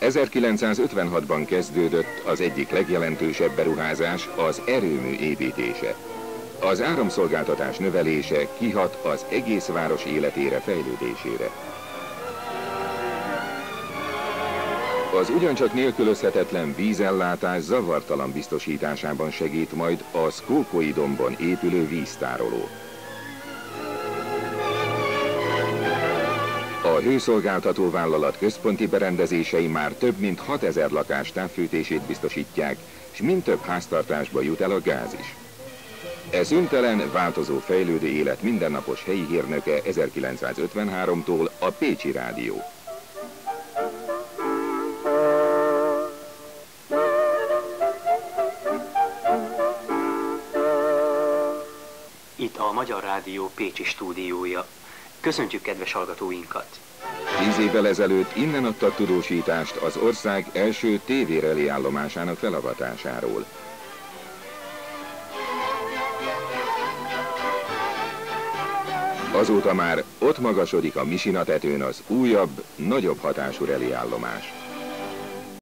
1956-ban kezdődött az egyik legjelentősebb beruházás, az erőmű építése. Az áramszolgáltatás növelése kihat az egész város életére, fejlődésére. Az ugyancsak nélkülözhetetlen vízellátás zavartalan biztosításában segít majd a Szkókoi dombon épülő víztároló. A hőszolgáltató vállalat központi berendezései már több mint 6000 lakás távfűtését biztosítják, és mind több háztartásba jut el a gáz is. E szüntelen, változó fejlődő élet mindennapos helyi hírnöke 1953-tól a Pécsi Rádió. Itt a Magyar Rádió pécsi stúdiója. Köszöntjük kedves hallgatóinkat! 10 évvel ezelőtt innen adtak tudósítást az ország első tévéreli állomásának felavatásáról. Azóta már ott magasodik a Misina tetőn az újabb, nagyobb hatású reli állomás.